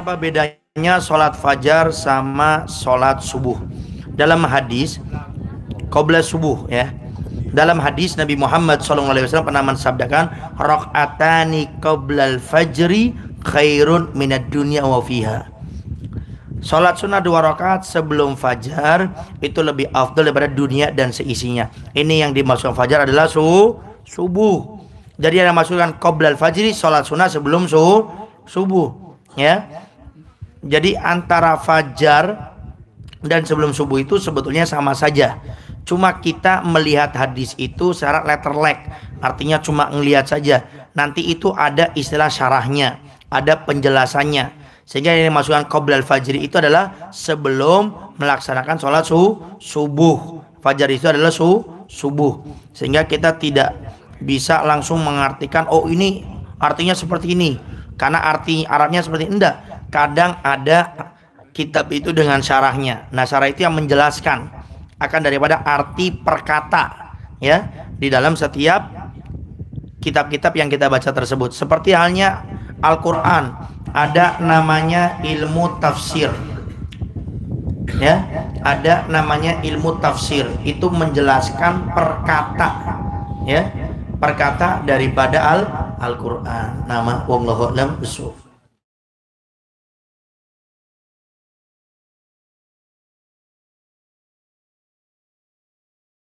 apa bedanya sholat fajar sama sholat subuh? Dalam hadis qabla subuh ya. Dalam hadis Nabi Muhammad SAW pernah mensabdakan, rakaatani qablal fajri khairun minad dunya wa fiha. Salat sunnah 2 rakaat sebelum fajar itu lebih afdal daripada dunia dan seisinya. Ini yang dimaksudkan fajar adalah subuh. Jadi yang dimaksudkan qablal fajri salat sunnah sebelum subuh ya. Jadi antara fajar dan sebelum subuh itu sebetulnya sama saja. Cuma kita melihat hadis itu secara letterlek, artinya cuma ngelihat saja. Nanti itu ada istilah syarahnya, ada penjelasannya. Sehingga yang dimaksudkan qoblal fajri itu adalah sebelum melaksanakan sholat subuh. Fajar itu adalah subuh. Sehingga kita tidak bisa langsung mengartikan, oh ini artinya seperti ini, karena arti Arabnya seperti ini. Enggak. Kadang ada kitab itu dengan syarahnya. Nah, syarah itu yang menjelaskan akan daripada arti perkata ya di dalam setiap kitab-kitab yang kita baca tersebut. Seperti halnya Al-Quran, ada namanya ilmu tafsir ya, ada namanya ilmu tafsir, itu menjelaskan perkata ya, perkata daripada Al-Quran. Nama wallahu a'lam bishawab.